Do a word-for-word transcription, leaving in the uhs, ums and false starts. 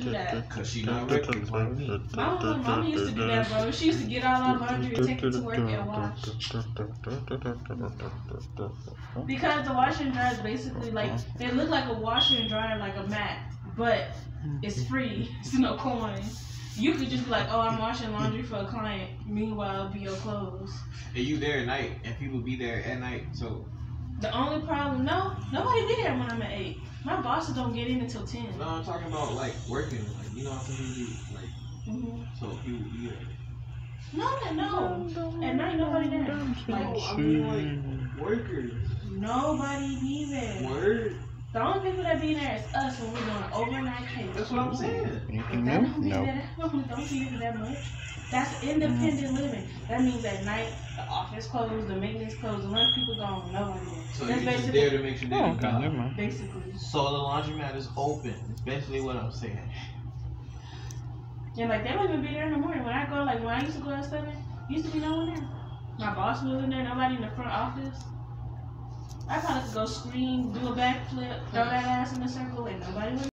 to do that? Cause she not reckless like me. Mama, mama used to do that, bro. She used to get all our laundry and take it to work and wash. Because the washer and dryer is basically like, they look like a washer and dryer, like a mat, but it's free. It's no coin. You could just be like, oh, I'm washing laundry for a client. Meanwhile, it'll be your clothes. And you there at night, and people be there at night, so. The only problem, no, nobody be there when I'm at eight. My bosses don't get in until ten. No, I'm talking about like working, like you know what I'm saying, like. Mm-hmm. So people be there. No, no, at night nobody there. Like, I mean, like workers. Nobody be there. Word. The only people that be there is us when we're doing overnight case. That's what I'm saying. If that don't be there, don't be there that much. That's independent living. That means at night, the office closed, the maintenance closed, the lunch people gone, nobody there. So That's you're just there to make sure they Oh, do okay, never mind. basically. So the laundromat is open. That's basically what I'm saying. And like, they don't even be there in the morning. When I go, like, when I used to go at seven, used to be no one there. My boss was in there, nobody in the front office. I probably could go scream, do a backflip, throw that ass in a circle, and nobody would